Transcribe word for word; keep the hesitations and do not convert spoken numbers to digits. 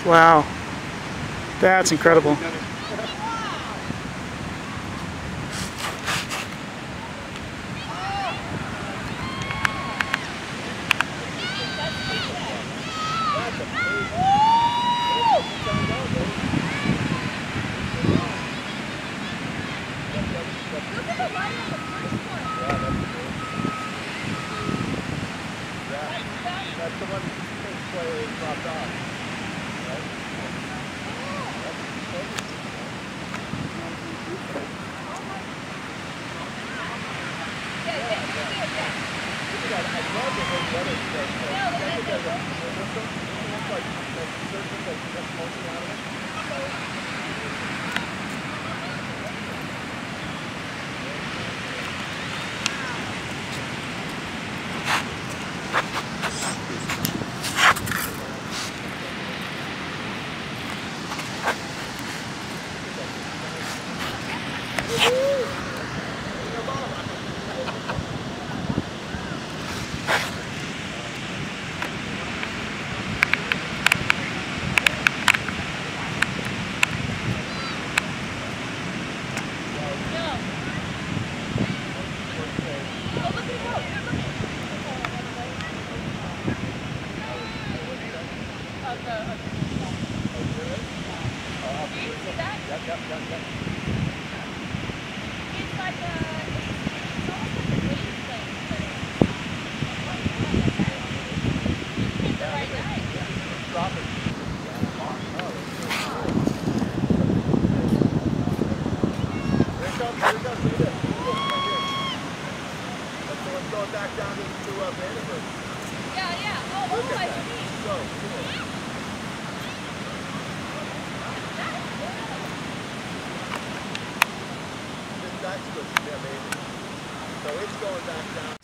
Wow. That's incredible. That's the one that player dropped off. Right? I love the way the other stuff. I think that's a whistle. It's like like surfing, like that's motion out of it. Yep, yep, yep, yep. It's like a, it's almost like a wave plane, but it's picked the right night. Drop it. Here it comes, here it comes, look at this. Right here. That's the one going back down to, to uh, Vandenberg. Yeah, yeah. Oh, Look oh, at I that. see. So cool. That's what's amazing. So it's going back down.